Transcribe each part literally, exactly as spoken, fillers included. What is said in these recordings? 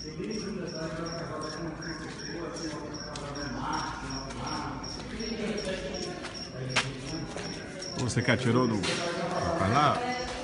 Você que atirou no canal?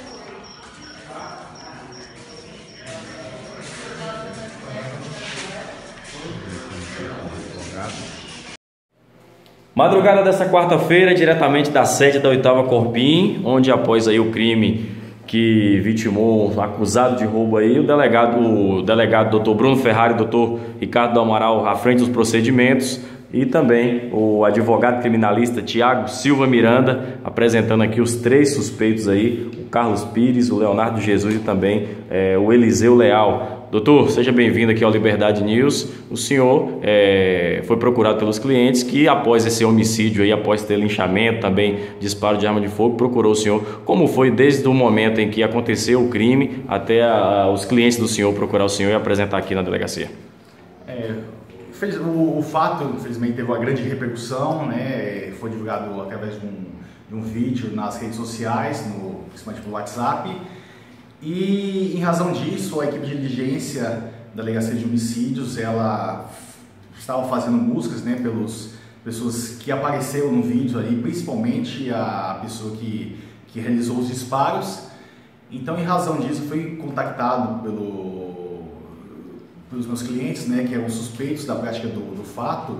Madrugada dessa quarta-feira, diretamente da sede da oitava Corpim, onde após aí o crime que vitimou, acusado de roubo aí, o delegado, o delegado doutor Bruno Ferrari e doutor Ricardo do Amaral à frente dos procedimentos, e também o advogado criminalista Tiago Silva Miranda, apresentando aqui os três suspeitos aí, o Carlos Pires, o Leonardo Jesus e também é, o Eliseu Leal. Doutor, seja bem-vindo aqui ao Liberdade News. O senhor é, foi procurado pelos clientes que, após esse homicídio aí, após ter linchamento, também disparo de arma de fogo, procurou o senhor. Como foi desde o momento em que aconteceu o crime até a, os clientes do senhor procurar o senhor e apresentar aqui na delegacia? É, o, o fato, infelizmente, teve uma grande repercussão, né? Foi divulgado através de um, de um vídeo nas redes sociais, no, principalmente no WhatsApp. E em razão disso, a equipe de diligência da Delegacia de Homicídios, ela estava fazendo buscas, né, pelas pessoas que apareceram no vídeo ali, principalmente a pessoa que, que realizou os disparos. Então, em razão disso, fui contactado pelo, pelos meus clientes, né, que eram suspeitos da prática do, do fato,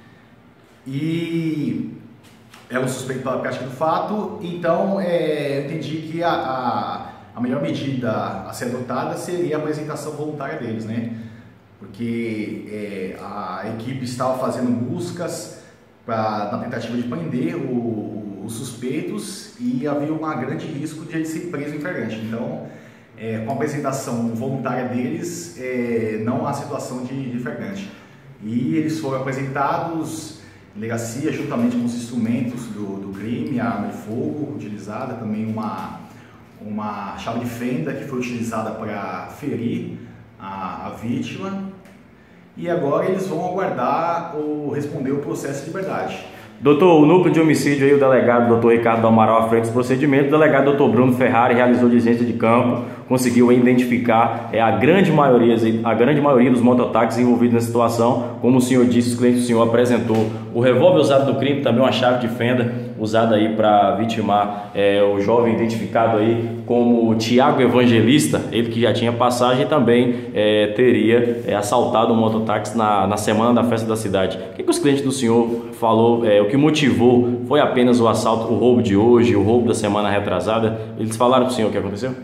e eram suspeitos da prática do fato. Então, é, eu entendi que a, a A melhor medida a ser adotada seria a apresentação voluntária deles, né? Porque é, a equipe estava fazendo buscas pra, na tentativa de prender o, os suspeitos, e havia um grande risco de eles serem presos em flagrante. Então, é, com a apresentação voluntária deles, é, não há situação de, de flagrante. E eles foram apresentados em delegacia juntamente com os instrumentos do, do crime, a arma de fogo utilizada, também uma uma chave de fenda que foi utilizada para ferir a, a vítima, e agora eles vão aguardar ou responder o processo de liberdade. Doutor, o núcleo de homicídio aí, o delegado doutor Ricardo do Amaral à frente dos procedimentos, o delegado doutor Bruno Ferrari realizou diligência de campo, conseguiu identificar é, a, grande maioria, a grande maioria dos mototáxis envolvidos na situação. Como o senhor disse, os clientes do senhor apresentou o revólver usado no crime, também uma chave de fenda usada aí para vitimar é, o jovem identificado aí como Tiago Evangelista, ele que já tinha passagem e também é, teria é, assaltado um mototáxi na, na semana da festa da cidade. O que, que os clientes do senhor falou, é, o que motivou foi apenas o assalto, o roubo de hoje, o roubo da semana retrasada? Eles falaram para o senhor o que aconteceu?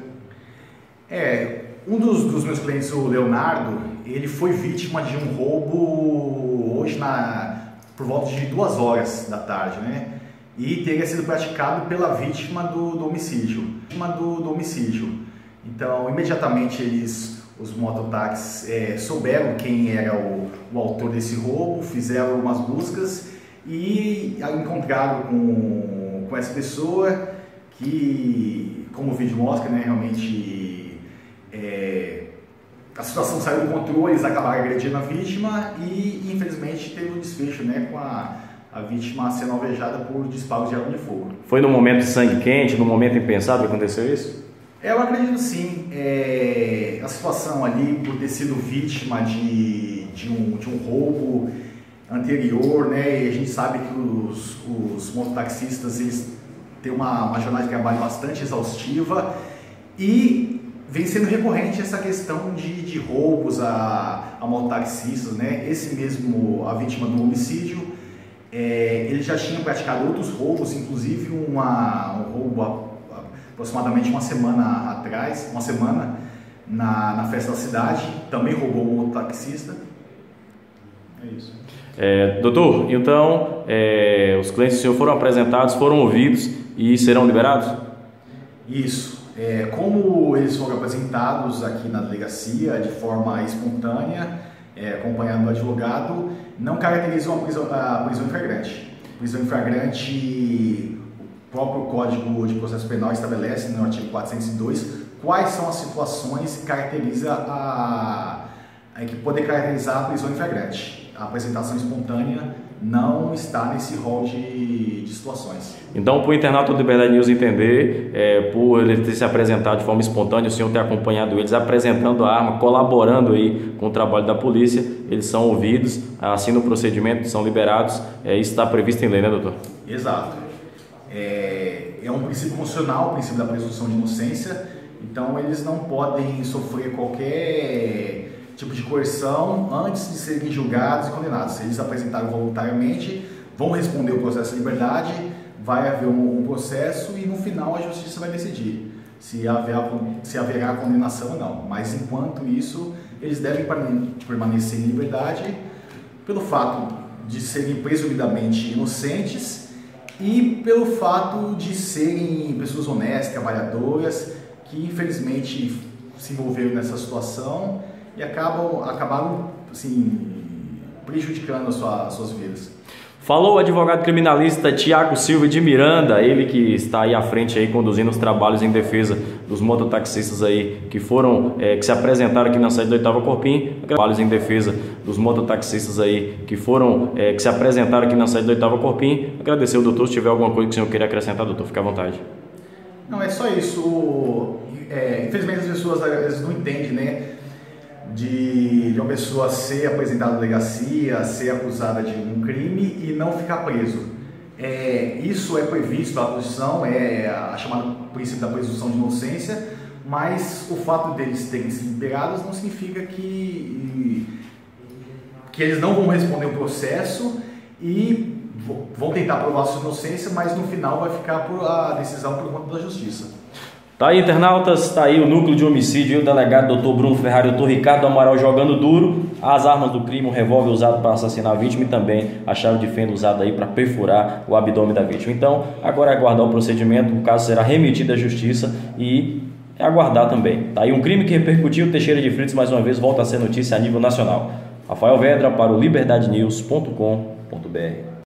É, um dos, dos meus clientes, o Leonardo, ele foi vítima de um roubo hoje na, por volta de duas horas da tarde, né? E teria sido praticado pela vítima do, do homicídio. Vítima do, do homicídio. Então, imediatamente eles, os mototáxis, é, souberam quem era o, o autor desse roubo, fizeram umas buscas e encontraram com, com essa pessoa que, como o vídeo mostra, né, realmente é, a situação saiu do controle, eles acabaram agredindo a vítima e, infelizmente, teve um desfecho, né, com a a vítima sendo alvejada por disparos de arma de fogo. Foi no momento de sangue quente, no momento impensado que aconteceu isso? Eu acredito sim. É, a situação ali, por ter sido vítima de, de, um, de um roubo anterior, né, e a gente sabe que os, os mototaxistas eles têm uma, uma jornada de trabalho bastante exaustiva, e vem sendo recorrente essa questão de, de roubos a, a mototaxistas, né? Esse mesmo, a vítima do homicídio, É, ele já tinha praticado outros roubos, inclusive uma, um roubo a, a, aproximadamente uma semana atrás, uma semana na, na festa da cidade, também roubou um outro taxista. É isso. É, doutor, então é, os clientes do senhor foram apresentados, foram ouvidos e serão liberados? Isso. É, como eles foram apresentados aqui na delegacia de forma espontânea, É, acompanhando o advogado, não caracterizam a prisão, a prisão em flagrante. Prisão em flagrante, o próprio Código de Processo Penal estabelece, no artigo quatrocentos e dois, quais são as situações que caracterizam a, a equipe poder caracterizar a prisão em flagrante. A apresentação espontânea não está nesse rol de, de situações. Então, para o internauta do Liberdade News entender, é, por ele ter se apresentado de forma espontânea, o senhor ter acompanhado eles apresentando a arma, colaborando aí com o trabalho da polícia, eles são ouvidos, assinam o procedimento, são liberados. É, isso está previsto em lei, né, doutor? Exato. É, é um princípio constitucional, o princípio da presunção de inocência, então eles não podem sofrer qualquer tipo de coerção antes de serem julgados e condenados. Se eles apresentaram voluntariamente, vão responder o processo de liberdade, vai haver um, um processo e no final a justiça vai decidir se haverá, se haverá condenação ou não. Mas enquanto isso, eles devem permanecer em liberdade pelo fato de serem presumidamente inocentes e pelo fato de serem pessoas honestas, trabalhadoras, que infelizmente se envolveram nessa situação e acabam, acabaram assim, prejudicando as suas, as suas vidas. Falou o advogado criminalista Tiago Silva de Miranda, ele que está aí à frente aí conduzindo os trabalhos em defesa dos mototaxistas aí que foram, é, que se apresentaram aqui na sede do oitavo Corpim, trabalhos em defesa dos mototaxistas aí que foram, é, que se apresentaram aqui na sede do oitavo Corpim. Agradecer o doutor, se tiver alguma coisa que o senhor queira acrescentar, doutor, fique à vontade. Não, é só isso. É, infelizmente as pessoas às vezes não entendem, né? De, de uma pessoa ser apresentada na delegacia, ser acusada de um crime e não ficar preso. É, isso é previsto pela Constituição, é a chamada princípio da presunção de inocência, mas o fato deles terem sido liberados não significa que, que eles não vão responder o processo e vão tentar provar sua inocência, mas no final vai ficar por a decisão por conta da justiça. Tá aí, internautas, tá aí o núcleo de homicídio, o delegado doutor Bruno Ferrari e o doutor Ricardo Amaral jogando duro, as armas do crime, o revólver usado para assassinar a vítima e também a chave de fenda usada aí para perfurar o abdômen da vítima. Então, agora é aguardar o procedimento, o caso será remetido à justiça e é aguardar também. Tá aí um crime que repercutiu, Teixeira de Freitas mais uma vez volta a ser notícia a nível nacional. Rafael Vedra para o liberdade news ponto com ponto br.